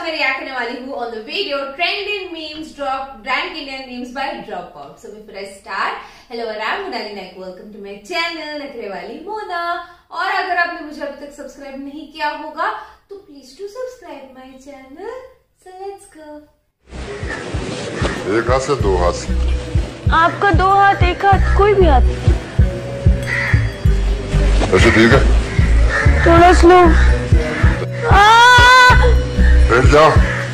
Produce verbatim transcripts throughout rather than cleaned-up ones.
मैं रिएक्ट करने वाली हूँ on the video trending memes drop rank Indian memes by drop out. So before I start, hello I am Monali Naik, welcome to my channel Nakhre Wali Mona. और अगर आपने मुझे अभी तक सब्सक्राइब नहीं किया होगा तो please to subscribe my channel. So let's go. एक हाथ से दो हाथ से। आपका दो हाथ, एक हाथ, कोई भी हाथ। ऐसे ठीक है, थोड़ा स्लो। बैठ जाओ।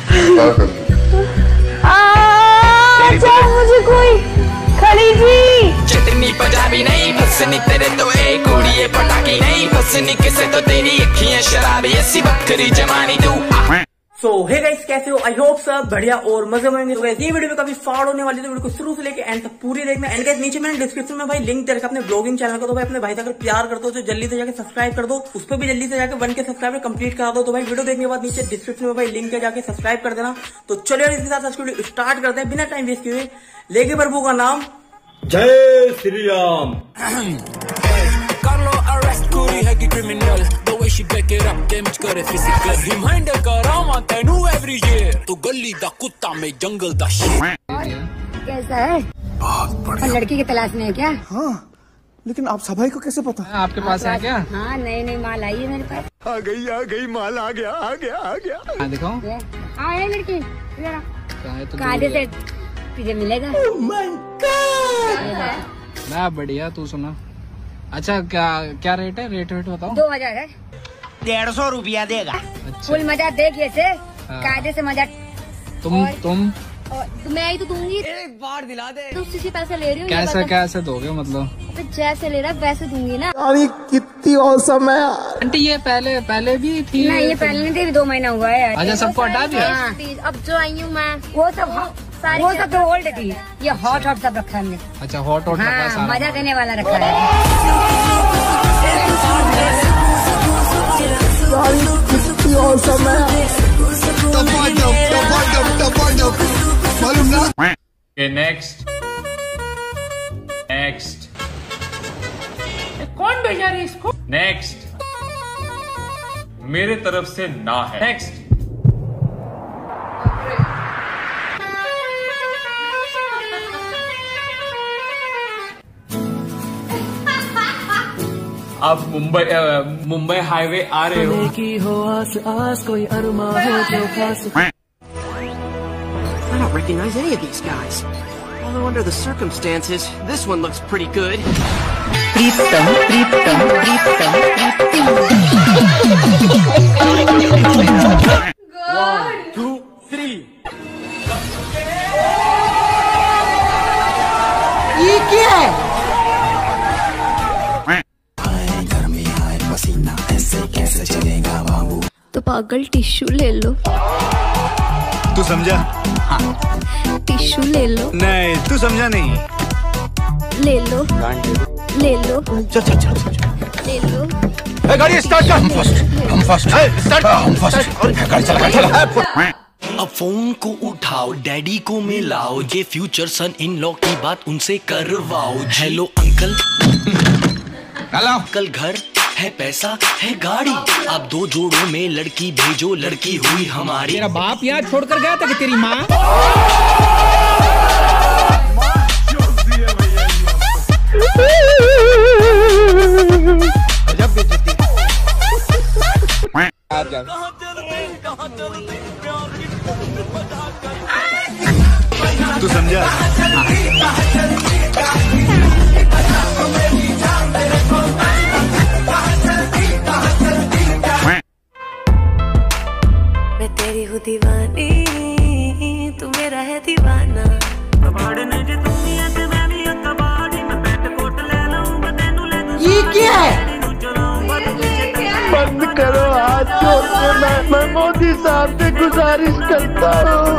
मुझे कोई खड़ी जी। चटनी पंजाबी नहीं फसनी तेरे तो ए कुड़िए पटाखी नहीं फसनी किसे तो तेरी अखियां शराबी ऐसी बकरी जमानी तू। सो हे गाइस, कैसे हो? आई होप सब बढ़िया और मजे में होंगे। ये वीडियो में काफी फाड़ होने वाली है, तो वीडियो को शुरू से लेके एंड तक पूरी देखना। एंड गाइस नीचे मैंने डिस्क्रिप्शन में भाई लिंक दे रखा अपने ब्लॉगिंग चैनल का, तो भाई अपने भाई से अगर प्यार करते हो तो जल्दी से जाके सब्सक्राइब कर दो। उस पर भी जल्दी से जाके वन के सब्सक्राइबर कंप्लीट करा दो। तो भाई वीडियो देखने के बाद नीचे डिस्क्रिप्शन में भाई लिंक है, जाके सब्सक्राइब कर देना। तो चलिए इसके साथ आज वीडियो स्टार्ट करते हैं बिना टाइम वेस्ट किए। लेके प्रभु का नाम जय Shri Ram. Criminal the way she back it up damage करे फिजिकल रिमाइंडर करावा तेनू एवरी ईयर तू गली दा कुत्ता में जंगल दा शेर। कैसा है? बहुत बढ़िया। लड़की की तलाश में है क्या? हाँ, लेकिन आप सभाई को कैसे पता? आपके पास है क्या? हाँ, नई नई माल आई है मेरे पास। आ गई आ गई माल आ गया आ गया आ गया। हाँ दिखाओ। हाँ है लड़की, तो कायदे से तुझे मिलेगा। Oh my God! ना बढ़िया, तू सुना। अच्छा क्या क्या रेट है? रेट रेट बताओ। दो हजार है। डेढ़ सौ रुपया देगा। अच्छा। फुल मजा देखिए से, कायदे से मजा। तुम तुम और मैं ही तो दूंगी। एक बार दिला दे। तो उसी से पैसे ले रही हूँ। कैसे कैसे दोगे मतलब? तो जैसे ले रहा वैसे दूंगी ना। अरे कितनी औसम है। आंटी ये पहले पहले भी थी? नहीं, ये पहले नहीं थी, दो महीना हुआ है। अच्छा, सबको हटा दिया? अब जो आई हूँ मैं, वो सब वो सब तो ओल्ड थी, ये हॉट हॉट सब रखा है हमने। अच्छा, हॉट हॉट रखा है हाँ, सारा। मजा देने वाला रखा है। कितनी औसम है। Okay, next. Next. कौन भेजा रही इसको? Next. मेरे तरफ से ना है। Next. आप मुंबई मुंबई हाईवे आ रहे हो की हो आस आस कोई अरमा हो जो खास। I don't recognize any of these guys. Although under the circumstances, this one looks pretty good. Pritam Pritam Pritam god two three. ये क्या है? तो पागल टिश्यू ले लो। तू समझा? टिश्यू ले लो। नहीं, तू समझा नहीं। ले लो ले लो चल चल चल चल। ले लो। गाड़ी स्टार्ट कर। हम फर्स्ट हम फर्स्ट स्टार्ट हम फर्स्ट। गाड़ी चला चला। अब फोन को उठाओ, डैडी को मिलाओ, ये फ्यूचर सन इन लॉ की बात उनसे करवाओ। Hello uncle. हेलो कल घर है, पैसा है, गाड़ी, आप दो जोड़ों में लड़की भेजो, लड़की हुई हमारी। तेरा बाप यहाँ छोड़कर गया था कि तेरी माँ? जब बेइज्जती। तू समझा? मैं तेरी हूँ दीवानी, तू मेरा है दीवाना। ये क्या है? बंद करो हाथ जोड़ के, मैं मैं मोदी साहब से गुजारिश करता हूँ।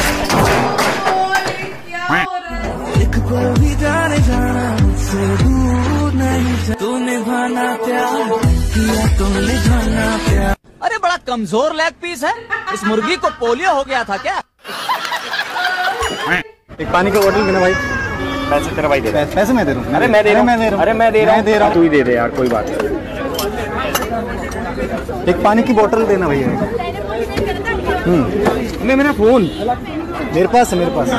क्या हो रहा है? एक पल भी जाने जाना मुझसे दूर नहीं, तू निभाना प्यार किया, तू निभाना प्यार। अरे बड़ा कमजोर लेग पीस है। इस मुर्गी को पोलियो हो गया था क्या? एक पानी का बोतल देना भाई। पैसे तेरा भाई दे रहा है। पैसे मैं दे रहा हूँ। अरे मैं दे रहा हूँ मैं दे रहा हूँ अरे मैं दे रहा हूँ दे रहा हूँ तू ही दे दे यार, कोई बात नहीं। एक पानी की बोतल देना भैया। मैं मेरा फोन मेरे पास है, मेरे पास।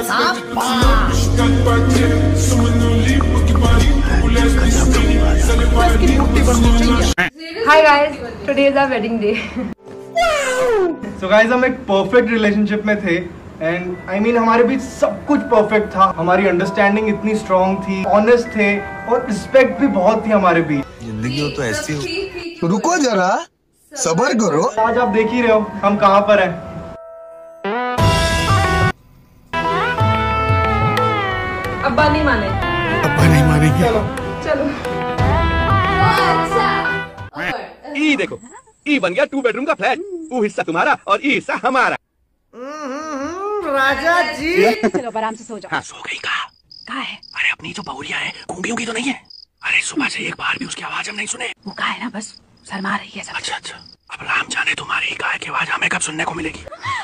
Hi guys, today is our wedding day. So guys, हम एक परफेक्ट रिलेशनशिप में थे एंड आई मीन हमारे बीच सब कुछ परफेक्ट था। हमारी अंडरस्टैंडिंग इतनी स्ट्रांग थी, ऑनेस्ट थे और रिस्पेक्ट भी बहुत थी हमारे बीच। जिंदगी हो तो ऐसी हो। रुको जरा, सब्र करो। आज आप देख ही रहे हो हम कहाँ पर हैं। अब्बा नहीं माने। अब्बा नहीं मानेंगे। चलो चलो। ई देखो, ई बन गया टू बेडरूम का फ्लैट। वो हिस्सा तुम्हारा और ई हिस्सा हमारा। राजा जी, चलो आराम से सो जाओ। हाँ, सो गई कहा? कहाँ है? अरे अपनी जो बहुरिया है, गूंगी गूंगी तो नहीं है? अरे सुबह से एक बार भी उसकी आवाज हम नहीं सुने। वो कहा है ना, बस शर्मा रही है सब। अच्छा अच्छा, अब राम जाने तुम्हारी गाय की आवाज हमें कब सुनने को मिलेगी।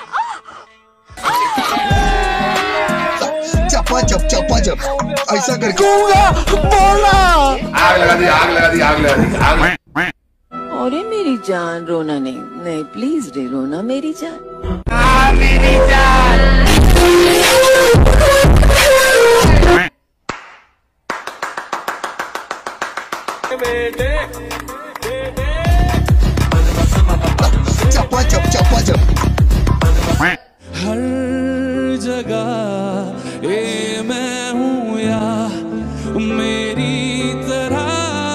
चपा चप चपा चप ऐसा करके बोला। आग लगा दी, आग लगा दी, आग लगा दी, आग। अरे मेरी जान, रोना नहीं, नहीं प्लीज रे, रोना मेरी जान। आ, मेरी जान। चपा चप चपा चप। हर जगह ये मैं हूँ या मेरी तरह।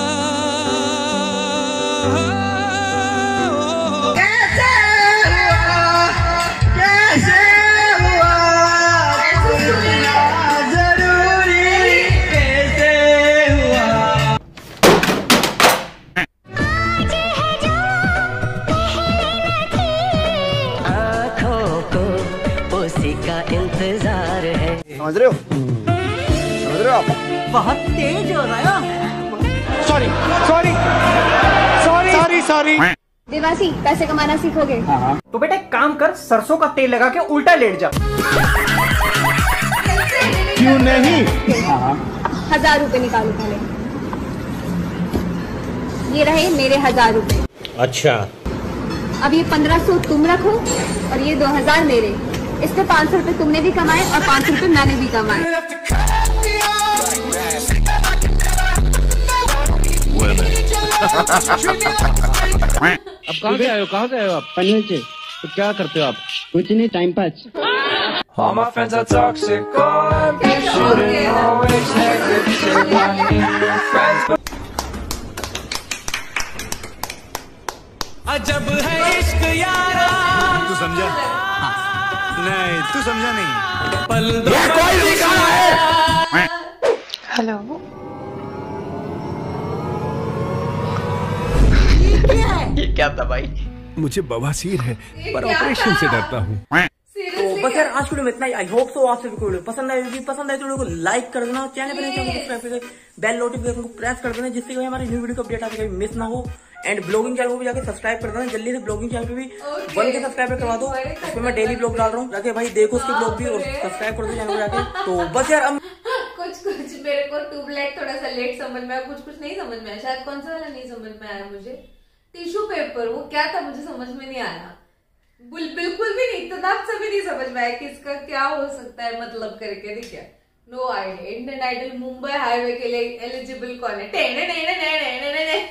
कैसे हुआ, कैसे हुआ, जरूरी कैसे हुआ। आँखों को उसी का इंतजार है। समझ रहे हो, समझ रहे हो आप? बहुत तेज हो रहा है। Sorry sorry sorry sorry sorry. Devasi, पैसे कमाना सीखोगे? तो बेटा एक काम कर, सरसों का तेल लगा के उल्टा लेट जा। क्यों नहीं? हजार रुपए निकालो पहले। ये रहे मेरे हजार रुपए। अच्छा, अब ये पंद्रह सौ तुम रखो और ये दो हजार मेरे। इस पे पाँच सौ रुपए तुमने भी कमाए और पाँच सौ रुपए मैंने भी कमाए। अब कहाँ से आए हो, कहाँ से आए हो आप? पनवेल से। तो क्या करते हो आप? कुछ नहीं, time pass. All my friends are toxic, all ambition and always negative. I need friends, but अजब है इश्क यारा। तू समझा? नहीं, तू समझा नहीं। पल दो ये कोई लिखा है। हेलो, ये क्या था भाई? मुझे बवासीर है पर ऑपरेशन से डरता हूँ। तो बस यार आज वीडियो में इतना ही। आई होप सो आप सभी को वीडियो पसंद आई होगी। पसंद आए तो वीडियो को लाइक कर देना, चैनल पर सब्सक्राइब करके बेल नोटिफिकेशन को प्रेस कर देना, जिससे कि हमारी न्यू वीडियो का अपडेट आपको मिस ना हो। एंड ब्लॉगिंग चैनल को भी जाके सब्सक्राइब कर देना जल्दी से। ब्लॉगिंग चैनल पे भी वन के सब्सक्राइबर करवा दो, उसमें मैं डेली ब्लॉग डाल रहा हूँ, जाके भाई देखो उसके ब्लॉग भी और सब्सक्राइब कर दो चैनल को जाके। तो बस यार अब कुछ कुछ मेरे को ट्यूबलाइट थोड़ा सा लेट समझ में आया, कुछ कुछ नहीं समझ में आया। शायद कौन सा वाला नहीं समझ में आया मुझे। टिश्यू पेपर, वो क्या था मुझे समझ में नहीं आया। बिल्कुल भी नहीं, इतना से भी नहीं समझ में आया कि इसका क्या हो सकता है मतलब करके। ठीक है, no idea. Indian Idol Mumbai highway के लिए एलिजिबल कौन है? टेने ने ने ने ने ने ने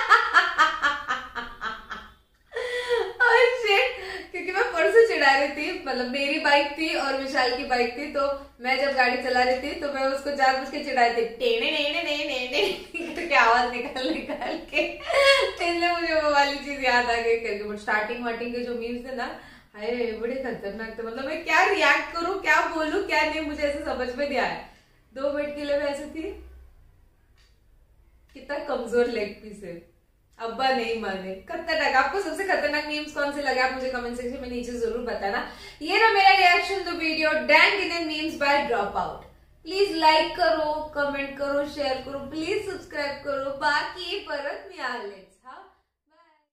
क्योंकि मैं परसों चढ़ा रही थी, मतलब मेरी बाइक थी और विशाल की बाइक थी, तो मैं जब गाड़ी चला रही थी तो मैं उसको जानबूझ के चिढ़ाई थी, टेने ने ने ने ने ने करके आवाज निकाल निकाल के। इसलिए मुझे वो वाली चीज याद आ गई करके। स्टार्टिंग वार्टिंग के जो मीम्स थे ना, अरे बड़े खतरनाक थे। मतलब मैं क्या रिएक्ट करूं, क्या बोलूं, क्या नहीं, मुझे ऐसे समझ में नहीं आया। दो मिनट के लिए मैं ऐसे थी, कितना कमजोर लेग पीस है। अब्बा नहीं माने, खतरनाक। आपको सबसे खतरनाक मीम्स कौन से लगे आप मुझे कमेंट सेक्शन में नीचे जरूर बताना। ये रहा मेरा reaction to video dang Indian memes by drop out. Please like करो, कमेंट करो, शेयर करो, प्लीज सब्सक्राइब करो। बाकी परत में आ ले।